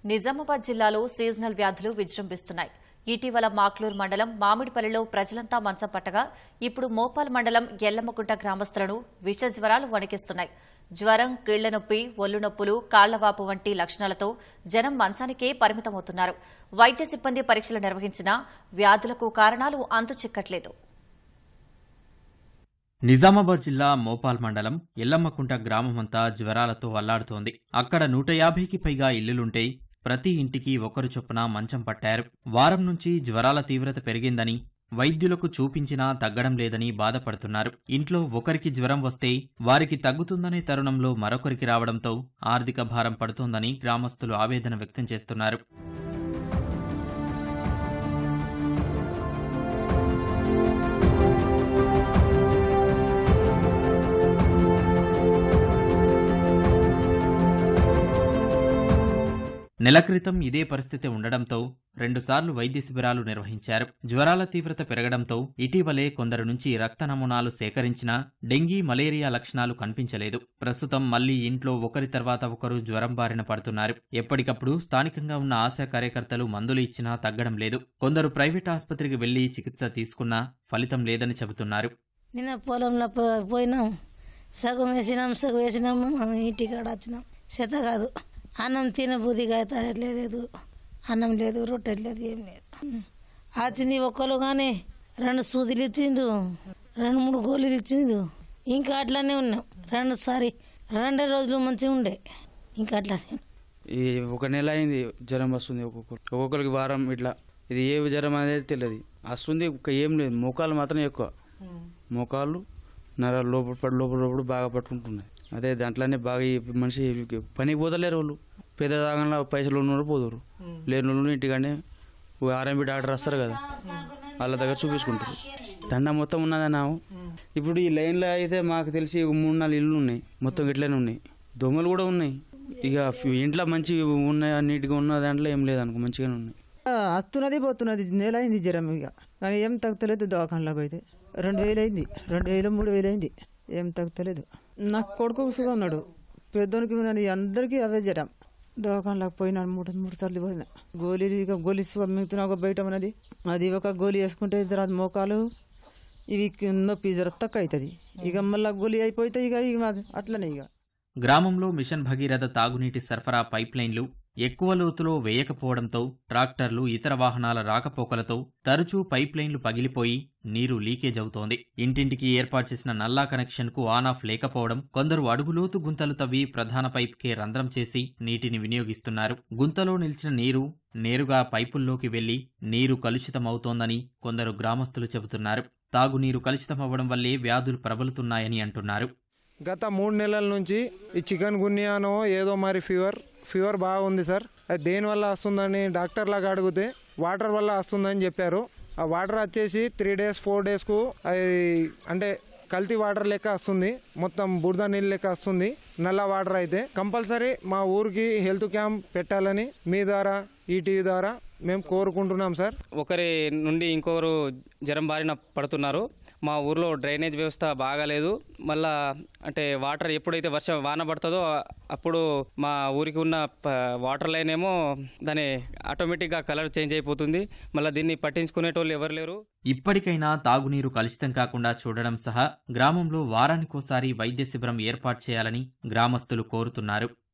నిజామాబాద్ జిల్లాలో సీజనల్ వ్యాధులు విజృంభిస్తున్నాయి. ఇటీవల మాక్లూర్ మండలం మామిడిపల్లిలో ప్రజలంతా మంచం పట్టగా ఇప్పుడు మోపాల్ మండలం ఎల్లమ్మగుంట గ్రామస్తులను విష జ్వరాలు వణికిస్తున్నాయి. జ్వరం, కీళ్ల నొప్పి, ఒళ్లు నొప్పులు, కాళ్లవాపు వంటి లక్షణాలతో జనం మంచానికే పరిమితమవుతున్నారు. వైద్య సిబ్బంది పరీక్షలు నిర్వహించినా వ్యాధులకు కారణాలు అంతుచిక్కట్లేదు. నిజామాబాద్ జిల్లా మోపాల్ మండలం ఎల్లమ్మకుంట గ్రామమంతా జ్వరాలతో అల్లాడుతోంది. అక్కడ 150కి పైగా ఇళ్లులుంటే ప్రతి ఇంటికి ఒకరు చొప్పున మంచం పట్టారు. వారం నుంచి జ్వరాల తీవ్రత పెరిగిందని, వైద్యులకు చూపించినా తగ్గడం లేదని బాధపడుతున్నారు. ఇంట్లో ఒకరికి జ్వరం వస్తే వారికి తగ్గుతుందనే తరుణంలో మరొకరికి రావడంతో ఆర్థిక భారం పడుతోందని గ్రామస్తులు ఆవేదన వ్యక్తం చేస్తున్నారు. నెల క్రితం ఇదే పరిస్థితి ఉండడంతో 2 సార్లు వైద్య శిబిరాలు నిర్వహించారు. జ్వరాల తీవ్రత పెరగడంతో ఇటీవలే కొందరు నుంచి రక్త నమూనాలు సేకరించినా డెంగీ, మలేరియా లక్షణాలు కనిపించలేదు. ప్రస్తుతం మళ్లీ ఇంట్లో ఒకరి తర్వాత ఒకరు జ్వరం బారిన పడుతున్నారు. ఎప్పటికప్పుడు స్థానికంగా ఉన్న ఆశా కార్యకర్తలు మందులు ఇచ్చినా తగ్గడం లేదు. కొందరు ప్రైవేట్ ఆసుపత్రికి వెళ్లి చికిత్స తీసుకున్నా ఫలితం లేదని చెబుతున్నారు. నిన్న పొలంలో పోయినాం, సగం వేసినాము, ఇంటికాడ వచ్చినాం. చేత కాదు, అన్నం తినబుద్ధిగా అయితే లేదు, అన్నం లేదు, రొట్టెలు లేదు, ఏం లేదు. వచ్చింది ఒక్కరు కానీ 2 సూదులు ఇచ్చిండు, 2-3 గోళీలు ఇచ్చిండు. ఇంకా అట్లానే ఉన్నాం. 2 రోజులు మంచిగా ఉండే, ఇంకా అట్లానే. ఈ 1 నెల అయింది జ్వరం వస్తుంది. ఒక్కొక్కరికి వారం ఇట్లా. ఇది ఏ జ్వరం అనేది తెలియదు వస్తుంది. ఏం లేదు, మోకాలు మాత్రం ఎక్కువ. మోకాళ్ళు నరాలు లోపల బాగా పట్టుకుంటున్నాయి. అదే దాంట్లోనే బాగా ఈ మనిషి పనికి పోతలేరు. వాళ్ళు పెద్ద దాగంలో పైసలు ఉన్నవారు పోతారు, లేని వాళ్ళు ఇంటికానే ఆర్ఎంపీ డాక్టర్ వస్తారు కదా, వాళ్ళ దగ్గర చూపించుకుంటారు. దండ మొత్తం ఉన్నదా. ఇప్పుడు ఈ లైన్లో అయితే మాకు తెలిసి 3-4 ఇళ్ళు ఉన్నాయి, మొత్తం ఇట్లనే ఉన్నాయి. దోమలు కూడా ఉన్నాయి. ఇక ఇంట్లో మంచి ఉన్నాయి, నీట్గా ఉన్న దాంట్లో ఏం లేదనుకో, మంచిగానే ఉన్నాయి. వస్తున్నది పోతున్నది, నెల అయింది జ్వరం. ఇక కానీ ఏం తగ్గలేదు. దవాఖానలోకి అయితే 2000 అయింది, 2000-3000 అయింది, ఏం తగ్గలేదు. నాకు కొడుకు సుగా ఉన్నాడు, పెద్దోనికి ఉన్నాను. అందరికీ అవే జ్వరం. దవాఖానలోకి పోయినాను, 3 సార్లు పోయినా. గోళీలు ఇక గోళీ మిగుతున్నా ఒక బయట ఉన్నది, అది ఒక గోళీ వేసుకుంటే జర మోకాలు ఇవి నొప్పి జర తక్కువ అవుతుంది. ఇక మళ్ళీ గోళీ అయిపోతే ఇక అట్లనే. ఇక గ్రామంలో మిషన్ భగీరథ తాగునీటి సరఫరా పైప్లైన్లు ఎక్కువ లోతులో వేయకపోవడంతో ట్రాక్టర్లు, ఇతర వాహనాల రాకపోకలతో తరచూ పైప్లైన్లు పగిలిపోయి నీరు లీకేజ్ అవుతోంది. ఇంటింటికి ఏర్పాటు చేసిన నల్లా కనెక్షన్కు ఆన్ ఆఫ్ లేకపోవడం, కొందరు అడుగులోతు గుంతలు తవ్వి ప్రధాన పైప్కే రంధ్రం చేసి నీటిని వినియోగిస్తున్నారు. గుంతలో నిలిచిన నీరు నేరుగా పైపుల్లోకి వెళ్లి నీరు కలుషితమవుతోందని కొందరు గ్రామస్తులు చెబుతున్నారు. తాగునీరు కలుషితమవ్వడం వల్లే వ్యాధులు ప్రబలుతున్నాయని అంటున్నారు. గత 3 నెలల నుంచి ఈ చికెన్ గున్యానో ఏదో మరి ఫీవర్ బాగుంది సార్. అది దేనివల్ల వస్తుందని డాక్టర్లాగా అడిగితే వాటర్ వల్ల వస్తుందని చెప్పారు. ఆ వాటర్ వచ్చేసి 3 days 4 daysకు అది అంటే కల్తీ వాటర్ లెక్క వస్తుంది, మొత్తం బురద నీళ్ళు లెక్క వస్తుంది. నల్ల వాటర్ అయితే కంపల్సరీ మా ఊరికి హెల్త్ క్యాంప్ పెట్టాలని మీ ద్వారా, ఈటీవీ ద్వారా మేము కోరుకుంటున్నాం సార్. ఒకరి నుండి ఇంకొకరు జ్వరం బారిన పడుతున్నారు. మా ఊర్లో డ్రైనేజ్ వ్యవస్థ బాగాలేదు. మళ్ళా అంటే వాటర్ ఎప్పుడైతే వాన పడుతుందో అప్పుడు మా ఊరికి ఉన్న వాటర్ లైన్ ఏమో దాని ఆటోమేటిక్గా కలర్ చేంజ్ అయిపోతుంది. మళ్ళీ దీన్ని పట్టించుకునేటోళ్ళు ఎవరు లేరు. ఇప్పటికైనా తాగునీరు కలుషితం కాకుండా చూడడం సహా గ్రామంలో వారానికోసారి వైద్య శిబిరం ఏర్పాటు చేయాలని గ్రామస్తులు కోరుతున్నారు.